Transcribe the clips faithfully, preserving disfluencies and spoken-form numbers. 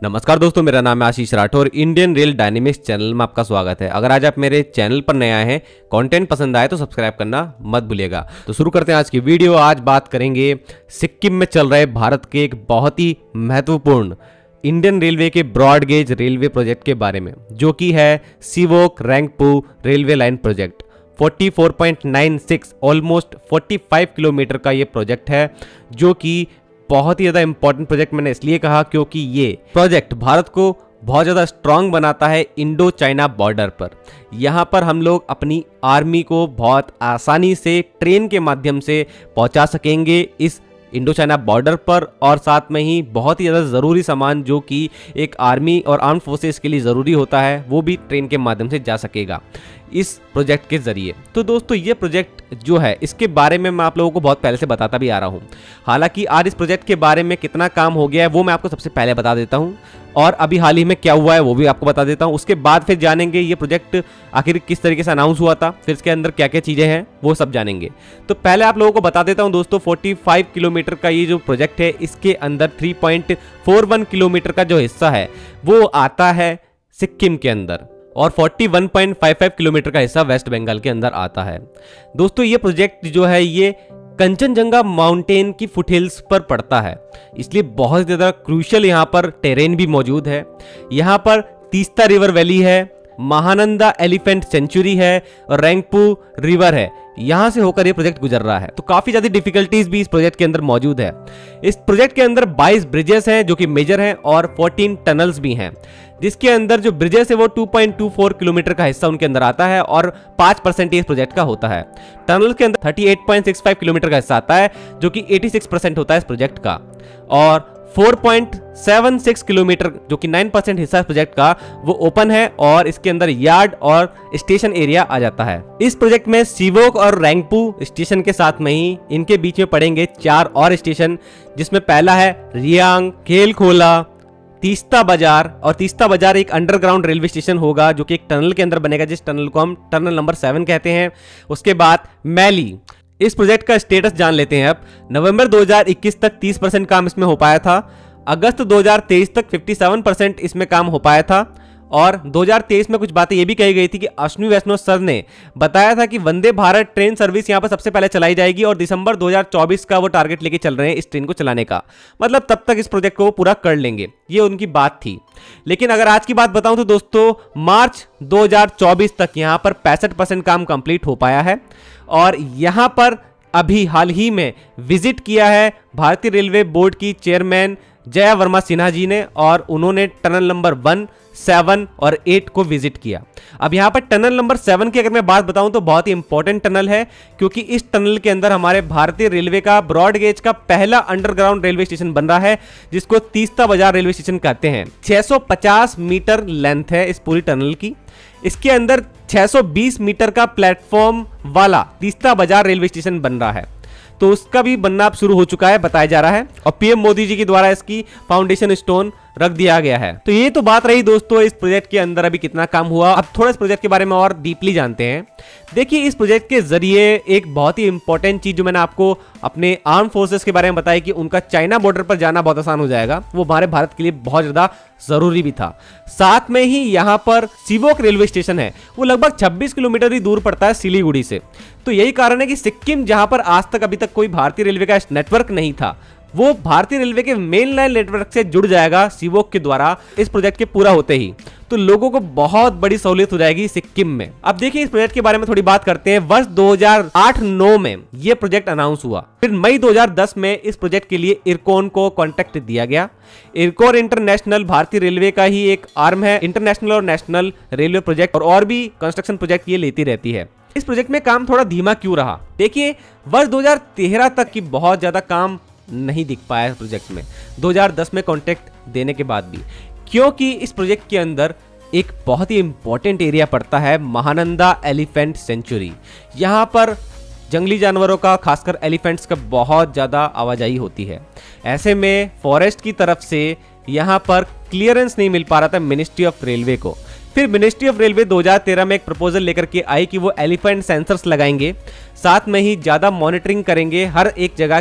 नमस्कार दोस्तों, मेरा नाम है Ashish Rathore. Indian rail dynamics channel में आपका स्वागत है। अगर आज आप मेरे चैनल पर नए आए हैं, कंटेंट पसंद आए तो सब्सक्राइब करना मत भूलिएगा। तो शुरू करते हैं आज की वीडियो। आज बात करेंगे सिक्किम में चल रहे भारत के एक बहुत ही महत्वपूर्ण इंडियन रेलवे के ब्रॉड गेज रेलवे प्रोजेक्ट के बारे में, जो कि है Sivok Rangpo railway line project. चौवालीस पॉइंट नौ छह ऑलमोस्ट पैंतालीस किलोमीटर का ये प्रोजेक्ट है, जो कि बहुत ही ज़्यादा इंपॉर्टेंट प्रोजेक्ट मैंने इसलिए कहा क्योंकि ये प्रोजेक्ट भारत को बहुत ज़्यादा स्ट्रांग बनाता है इंडो चाइना बॉर्डर पर। यहाँ पर हम लोग अपनी आर्मी को बहुत आसानी से ट्रेन के माध्यम से पहुँचा सकेंगे इस इंडो चाइना बॉर्डर पर, और साथ में ही बहुत ही ज़्यादा ज़रूरी सामान जो कि एक आर्मी और आर्म फोर्सेस के लिए ज़रूरी होता है, वो भी ट्रेन के माध्यम से जा सकेगा इस प्रोजेक्ट के ज़रिए। तो दोस्तों, ये प्रोजेक्ट जो है इसके बारे में मैं आप लोगों को बहुत पहले से बताता भी आ रहा हूँ। हालांकि आज इस प्रोजेक्ट के बारे में कितना काम हो गया है वो मैं आपको सबसे पहले बता देता हूँ, और अभी हाल ही में क्या हुआ है वो भी आपको बता देता हूँ। उसके बाद फिर जानेंगे ये प्रोजेक्ट आखिर किस तरीके से अनाउंस हुआ था, फिर इसके अंदर क्या क्या चीज़ें हैं वो सब जानेंगे। तो पहले आप लोगों को बता देता हूँ दोस्तों, पैंतालीस किलोमीटर का ये जो प्रोजेक्ट है, इसके अंदर तीन पॉइंट चार एक किलोमीटर का जो हिस्सा है वो आता है सिक्किम के अंदर, और इकतालीस पॉइंट पाँच पाँच किलोमीटर का हिस्सा वेस्ट बंगाल के अंदर आता है। दोस्तों, ये प्रोजेक्ट जो है ये कंचनजंगा माउंटेन की फुटहिल्स पर पड़ता है, इसलिए बहुत ज़्यादा क्रूशियल यहाँ पर टेरेन भी मौजूद है। यहाँ पर तीस्ता रिवर वैली है, महानंदा एलिफेंट सेंचुरी है और रेंगपू रिवर है। यहाँ से होकर ये प्रोजेक्ट गुजर रहा है, तो काफ़ी ज़्यादा डिफिकल्टीज भी इस प्रोजेक्ट के अंदर मौजूद है। इस प्रोजेक्ट के अंदर बाईस ब्रिजेस हैं जो कि मेजर हैं, और चौदह टनल्स भी हैं, जिसके अंदर जो ब्रिजेस है वो दो पॉइंट दो चार किलोमीटर का हिस्सा उनके अंदर आता है, और पाँच परसेंट इस प्रोजेक्ट का होता है। टनल के अंदर अड़तीस पॉइंट छह पाँच किलोमीटर का हिस्सा आता है, जो कि छियासी परसेंट होता है इस प्रोजेक्ट का, और चार पॉइंट सात छह किलोमीटर जो कि नौ परसेंट हिस्सा इस प्रोजेक्ट का वो ओपन है, और इसके अंदर यार्ड और स्टेशन एरिया आ जाता है। इस प्रोजेक्ट में सिवोक और रेंगपू स्टेशन के साथ में ही इनके बीच में पड़ेंगे चार और स्टेशन, जिसमें पहला है रियांग, खेलखोला, तीस्ता बाजार, और तीस्ता बाजार एक अंडरग्राउंड रेलवे स्टेशन होगा जो कि एक टनल के अंदर बनेगा, जिस टनल को हम टनल नंबर सेवन कहते हैं। उसके बाद मैली। इस प्रोजेक्ट का स्टेटस जान लेते हैं अब। नवंबर दो हज़ार इक्कीस तक तीस परसेंट काम इसमें हो पाया था, अगस्त दो हज़ार तेईस तक सत्तावन परसेंट इसमें काम हो पाया था, और दो हज़ार तेईस में कुछ बातें ये भी कही गई थी कि अश्विनी वैष्णव सर ने बताया था कि वंदे भारत ट्रेन सर्विस यहाँ पर सबसे पहले चलाई जाएगी, और दिसंबर दो हज़ार चौबीस का वो टारगेट लेके चल रहे हैं इस ट्रेन को चलाने का, मतलब तब तक इस प्रोजेक्ट को वो पूरा कर लेंगे, ये उनकी बात थी। लेकिन अगर आज की बात बताऊं तो दोस्तों, मार्च दो हज़ार चौबीस तक यहाँ पर पैंसठ परसेंट काम कंप्लीट हो पाया है, और यहाँ पर अभी हाल ही में विजिट किया है भारतीय रेलवे बोर्ड की चेयरमैन जया वर्मा सिन्हा जी ने, और उन्होंने टनल नंबर वन, सेवन और एट को विजिट किया। अब यहाँ पर टनल नंबर सेवन की अगर मैं बात बताऊं तो बहुत ही इंपॉर्टेंट टनल है, क्योंकि इस टनल के अंदर हमारे भारतीय रेलवे का ब्रॉड गेज का पहला अंडरग्राउंड रेलवे स्टेशन बन रहा है, जिसको तीस्ता बाजार रेलवे स्टेशन कहते हैं। छह सौ पचास मीटर लेंथ है इस पूरी टनल की। इसके अंदर छह सौ बीस मीटर का प्लेटफॉर्म वाला तीस्ता बाजार रेलवे स्टेशन बन रहा है, तो उसका भी बनना अब शुरू हो चुका है, बताया जा रहा है, और पीएम मोदी जी के द्वारा इसकी फाउंडेशन स्टोन रख दिया गया है। तो ये तो बात रही दोस्तों इस प्रोजेक्ट के अंदर अभी कितना काम हुआ। अब थोड़ा इस प्रोजेक्ट के बारे में और डीपली जानते हैं। देखिए, इस प्रोजेक्ट के जरिए एक बहुत ही इंपॉर्टेंट चीज जो मैंने आपको अपने आर्म फोर्सेस के बारे में बताई कि उनका चाइना बॉर्डर पर जाना बहुत आसान हो जाएगा, वो हमारे भारत के लिए बहुत ज्यादा जरूरी भी था। साथ में ही यहाँ पर सिवोक रेलवे स्टेशन है, वो लगभग छब्बीस किलोमीटर ही दूर पड़ता है सिलीगुड़ी से। तो यही कारण है कि सिक्किम, जहां पर आज तक अभी तक कोई भारतीय रेलवे का नेटवर्क नहीं था, वो भारतीय रेलवे के मेन लाइन नेटवर्क से जुड़ जाएगा सिवोक के द्वारा इस प्रोजेक्ट के पूरा होते ही। तो लोगों को बहुत बड़ी सहूलियत हो जाएगी सिक्किम में। अब देखिए, इस प्रोजेक्ट के बारे में थोड़ी बात करते हैं। वर्ष दो हज़ार आठ नौ में ये प्रोजेक्ट अनाउंस हुआ, फिर मई दो हज़ार दस में इस प्रोजेक्ट के लिए इरकॉन को कॉन्ट्रैक्ट दिया गया। इरकॉन इंटरनेशनल भारतीय रेलवे का ही एक आर्म है, इंटरनेशनल और नेशनल रेलवे प्रोजेक्ट और, और भी कंस्ट्रक्शन प्रोजेक्ट ये लेती रहती है। इस प्रोजेक्ट में काम थोड़ा धीमा क्यों रहा? देखिए, वर्ष दो हज़ार तेरह तक की बहुत ज्यादा काम नहीं दिख पाया इस प्रोजेक्ट में, दो हज़ार दस में कॉन्ट्रैक्ट देने के बाद भी, क्योंकि इस प्रोजेक्ट के अंदर एक बहुत ही इंपॉर्टेंट एरिया पड़ता है, महानंदा एलिफेंट सेंचुरी। यहाँ पर जंगली जानवरों का, खासकर एलिफेंट्स का बहुत ज़्यादा आवाजाही होती है। ऐसे में फॉरेस्ट की तरफ से यहाँ पर क्लियरेंस नहीं मिल पा रहा था मिनिस्ट्री ऑफ रेलवे को। फिर मिनिस्ट्री ऑफ रेलवे दो हज़ार तेरह में एक प्रपोजल लेकर के आई कि वो एलिफेंट सेंसर्स लगाएंगे, साथ में ही ज़्यादा मॉनिटरिंग करेंगे हर एक जगह की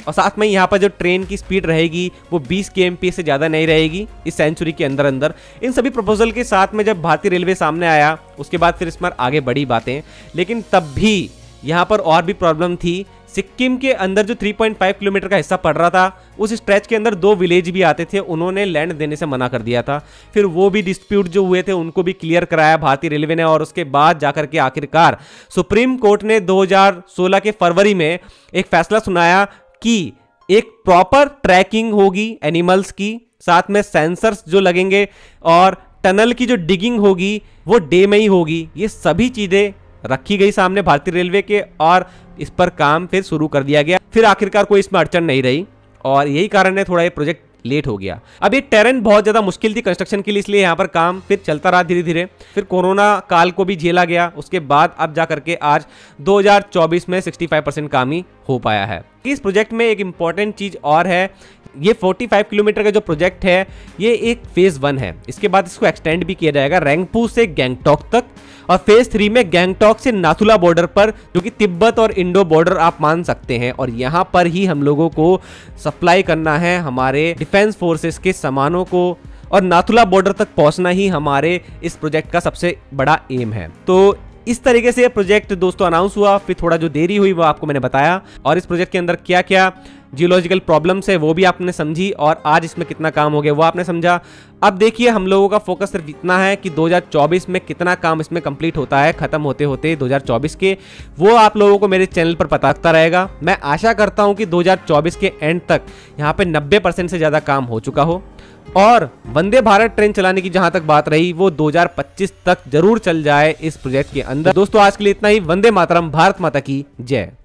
और साथ में यहाँ पर जो ट्रेन की स्पीड रहेगी वो बीस के एम पी से ज़्यादा नहीं रहेगी इस सेंचुरी के अंदर अंदर। इन सभी प्रपोजल के साथ में जब भारतीय रेलवे सामने आया उसके बाद फिर इस पर आगे बढ़ी बातें, लेकिन तब भी यहाँ पर और भी प्रॉब्लम थी। सिक्किम के अंदर जो तीन पॉइंट पाँच किलोमीटर का हिस्सा पड़ रहा था, उस स्ट्रेच के अंदर दो विलेज भी आते थे, उन्होंने लैंड देने से मना कर दिया था। फिर वो भी डिस्प्यूट जो हुए थे उनको भी क्लियर कराया भारतीय रेलवे ने, और उसके बाद जाकर के आखिरकार सुप्रीम कोर्ट ने दो हज़ार सोलह के फरवरी में एक फैसला सुनाया कि एक प्रॉपर ट्रैकिंग होगी एनिमल्स की, साथ में सेंसर्स जो लगेंगे और टनल की जो डिगिंग होगी वो डे में ही होगी। ये सभी चीजें रखी गई सामने भारतीय रेलवे के, और इस पर काम फिर शुरू कर दिया गया। फिर आखिरकार कोई इसमें अड़चन नहीं रही, और यही कारण है थोड़ा ये प्रोजेक्ट लेट हो गया। अब ये टेरेन बहुत ज़्यादा मुश्किल थी कंस्ट्रक्शन के लिए, इसलिए यहाँ पर काम फिर चलता रहा धीरे धीरे। फिर कोरोना काल को भी झेला गया, उसके बाद अब जा करके आज दो हज़ार चौबीस में पैंसठ परसेंट काम ही हो पाया है। इस प्रोजेक्ट में एक इंपॉर्टेंट चीज़ और है, ये पैंतालीस किलोमीटर का जो प्रोजेक्ट है ये एक फेज वन है। इसके बाद इसको एक्सटेंड भी किया जाएगा रैंगपू से गैंगटॉक तक, और फेज थ्री में गैंगटॉक से नाथुला बॉर्डर पर, जो कि तिब्बत और इंडो बॉर्डर आप मान सकते हैं, और यहाँ पर ही हम लोगों को सप्लाई करना है हमारे डिफेंस फोर्सेस के सामानों को, और नाथुला बॉर्डर तक पहुँचना ही हमारे इस प्रोजेक्ट का सबसे बड़ा एम है। तो इस तरीके से प्रोजेक्ट दोस्तों अनाउंस हुआ। फिर थोड़ा जो देरी हुई वो आपको मैंने बताया, और इस प्रोजेक्ट के अंदर क्या क्या जियोलॉजिकल प्रॉब्लम्स है वो भी आपने समझी, और आज इसमें कितना काम हो गया वो आपने समझा। अब देखिए हम लोगों का फोकस सिर्फ इतना है कि दो हज़ार चौबीस में कितना काम इसमें कंप्लीट होता है, खत्म होते होते दो हज़ार चौबीस के, वो आप लोगों को मेरे चैनल पर पता लगता रहेगा। मैं आशा करता हूं कि दो हज़ार चौबीस के एंड तक यहाँ पे नब्बे परसेंट से ज़्यादा काम हो चुका हो, और वंदे भारत ट्रेन चलाने की जहां तक बात रही वो दो हज़ार पच्चीस तक जरूर चल जाए इस प्रोजेक्ट के अंदर। दोस्तों आज के लिए इतना ही। वंदे मातरम, भारत माता की जय।